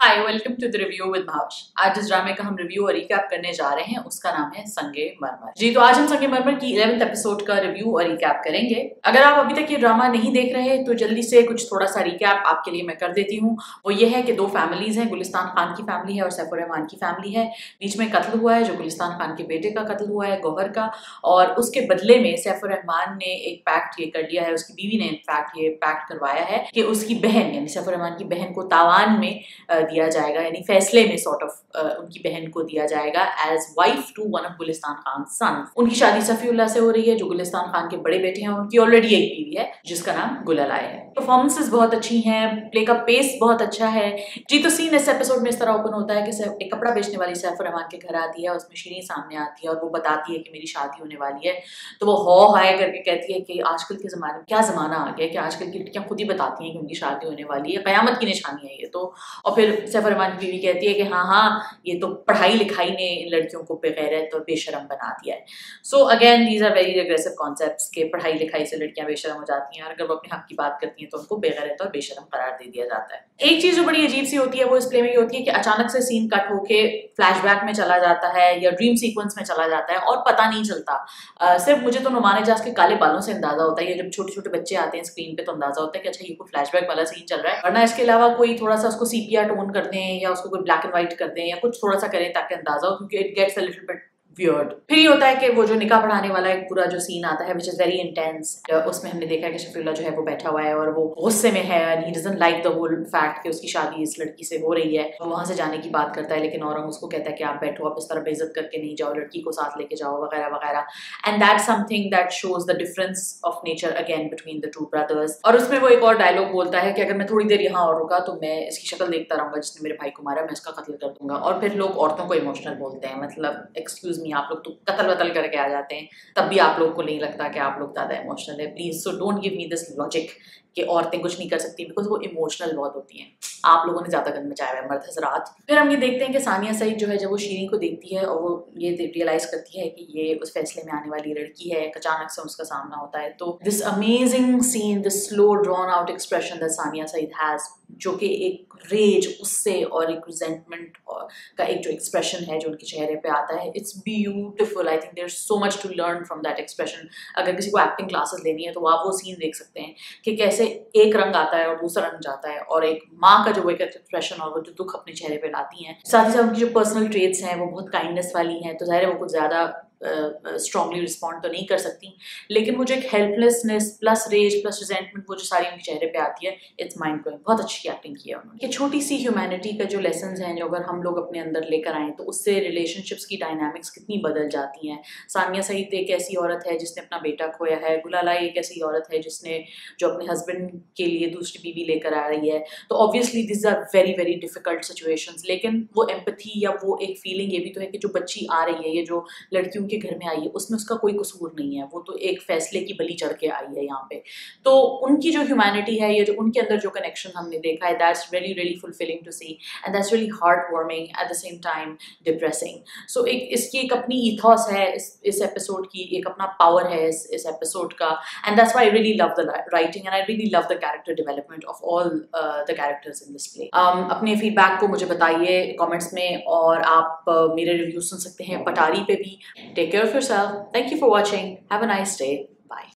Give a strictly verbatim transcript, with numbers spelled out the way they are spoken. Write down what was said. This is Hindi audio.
Hi, welcome to the review with Bhavash. आज जिस ड्रामे का हम रिव्यू और रिकैप करने जा रहे हैं उसका नाम है संगे मरमर। जी, तो आज हम संगे मरमर की इलेवेंथ एपिसोड का रिव्यू और रिकैप करेंगे। अगर आप अभी तक ये ड्रामा नहीं देख रहे तो जल्दी से कुछ थोड़ा सा रिकैप आपके लिए मैं कर देती हूँ। वो ये है कि दो फैमिलीज हैं, गुलिस्तान खान की फैमिली है और सैफ रहमान की फैमिली है। बीच में कत्ल हुआ है जो गुलिस्तान खान के बेटे का कत्ल हुआ है, गौहर का, और उसके बदले में सैफ रहमान ने एक पैक्ट ये कर लिया है, उसकी बीवी ने इनफैक्ट ये पैक्ट करवाया है कि उसकी बहन यानी सैफ रहमान की बहन को तावान में दिया जाएगा, यानी फैसले में सॉर्ट ऑफ उनकी बहन को दिया जाएगा as wife to one of Gulistan Khan son. उनकी शादी सफीउल्लाह से हो रही है जो गुलिस्तान खान के बड़े बेटे हैं। उनकी ऑलरेडी एक बीवी है जिसका नाम गुललाई है। परफॉर्मेंसेस बहुत अच्छी हैं, प्ले का पेस बहुत अच्छा है। जी, तो सीन इस एपिसोड में इस तरह ओपन होता है कि एक कपड़ा बेचने वाली सैफ रहमान के घर आती है, उसमें शीरीं सामने आती है और वो बताती है कि मेरी शादी होने वाली है। तो वो हौ हाय करके कहती है कि आजकल के ज़माने में क्या ज़माना आ गया कि आजकल की लड़कियाँ खुद ही बताती हैं कि उनकी शादी होने वाली है, क़यामत की निशानी है ये तो। और फिर सैफ रहमान की बीवी कहती है कि हाँ हाँ ये तो पढ़ाई लिखाई ने इन लड़कियों को बेगैरत और बेशरम बना दिया है। So again these are very regressive concepts के पढ़ाई लिखाई से लड़कियां बेशरम हो जाती हैं और अगर वो अपने हक की बात करती हैं तो उनको बेगैरत और बेशरम करार दे दिया जाता है। एक चीज जो बड़ी अजीब सी होती है वो इस प्ले में ये होती है कि अचानक से सीन कट होके फ्लैशबैक में चला जाता है या ड्रीम सीक्वेंस में चला जाता है और पता नहीं चलता। uh, सिर्फ मुझे तो नुमान एजाज के काले बालों से अंदाजा होता है, जब छोटे छोटे बच्चे आते हैं स्क्रीन पे तो अंदाजा होता है कि अच्छा ये कोई फ्लैशबैक वाला सीन चल रहा है, वरना इसके अलावा कोई थोड़ा सा उसको सीपिया टोन कर दें या उसको कोई ब्लैक एंड व्हाइट कर दें या कुछ थोड़ा सा करें ताकि अंदाजा हो, क्योंकि it gets a little bit weird. फिर ये होता है कि वो जो निकाह पढ़ाने वाला एक पूरा जो सीन आता है विच इज वेरी इंटेंस, उसमें हमने देखा है कि शफीउल्लाह जो है वो बैठा हुआ है और वो गुस्से में है and he doesn't like the whole fact कि उसकी शादी इस लड़की से हो रही है। वो वहां से जाने की बात करता है लेकिन औरंग उसको कहता है कि आप बैठो, आप इस तरह बेइज्जत करके नहीं जाओ, लड़की को साथ लेके जाओ वगैरह वगैरह। And that's something that shows the difference of nature again between the two brothers. और उसमें वो एक और डायलॉग बोलता है कि अगर मैं थोड़ी देर यहाँ और रुका तो मैं इसकी शक्ल देखता रहूंगा जिसने मेरे भाई को मारा, मैं इसका कत्ल कर दूंगा। और फिर लोग औरतों को इमोशनल बोलते हैं, मतलब एक्सक्यूज मी, आप लोग तो कत्ल वतल करके आ जाते हैं, तब भी आप लोग को नहीं लगता कि आप लोग ज्यादा इमोशनल है। Please so don't give me this logic कि औरतें कुछ नहीं कर सकती, बिकॉज वो इमोशनल बहुत होती हैं। आप लोगों ने ज्यादा गंद मचाया है मर्द हजरात। फिर हम ये देखते हैं कि सानिया सईद जो है जब वो शीरीं को देखती है और वो ये रियलाइज करती है कि ये उस फैसले में आने वाली लड़की है, अचानक से उसका सामना होता है तो this amazing scene, this slow drawn out expression that Sania Saeed has, जो कि एक रेज, उससे और एक रिजेंटमेंट का एक जो एक्सप्रेशन है जो उनके चेहरे पे आता है, it's beautiful. I think there is so much to learn from that expression. अगर किसी को एक्टिंग क्लासेस लेनी है तो आप वो सीन देख सकते हैं कि कैसे एक रंग आता है और दूसरा रंग जाता है, और एक माँ का जो एक एक्सप्रेशन और वो जो दुख अपने चेहरे पे लाती हैं। साथ ही साथ उनकी जो पर्सनल ट्रेट्स हैं वो बहुत काइंडनेस वाली हैं, तो जाहिर है वो कुछ ज़्यादा स्ट्रॉन्गली uh, रिस्पॉन्ड तो नहीं कर सकती, लेकिन वो जो एक helplessness plus rage plus resentment वो जो सारी उनके चेहरे पे आती है, इट्स माइंड ब्लोइंग। बहुत अच्छी एक्टिंग की है उन्होंने। ये छोटी सी ह्यूमैनिटी का जो लेसन्स हैं जो अगर हम लोग अपने अंदर लेकर आएँ तो उससे रिलेशनशिप्स की डायनामिक्स कितनी बदल जाती हैं। सानिया सईद एक ऐसी औरत है जिसने अपना बेटा खोया है, गुलालाई एक ऐसी औरत है जिसने जो अपने हस्बैंड के लिए दूसरी बीवी लेकर आ रही है। तो obviously this are very very difficult situations, लेकिन वो एम्पैथी या वो एक फीलिंग ये भी तो है कि जो बच्ची आ रही है, ये जो लड़कियों के घर में आई है, उसमें उसका कोई कसूर नहीं है, वो तो एक फैसले की बलि चढ़ के आई है यहाँ पे। तो उनकी जो ह्यूमैनिटी है, ये जो उनके अंदर जो कनेक्शन हमने देखा है, that's really really fulfilling to see and that's really heart warming at the same time depressing. So एक इसकी एक अपनी ईथॉस है इस इस एपिसोड की, एक अपना पावर है इस इस एपिसोड का, and that's why I really love the writing and I really love the character development of all the characters in this play. अपने फीडबैक को मुझे बताइए कमेंट्स में, और आप uh, मेरे रिव्यू सुन सकते हैं पटारी पे भी। Take care of yourself. Thank you for watching. Have a nice day. Bye.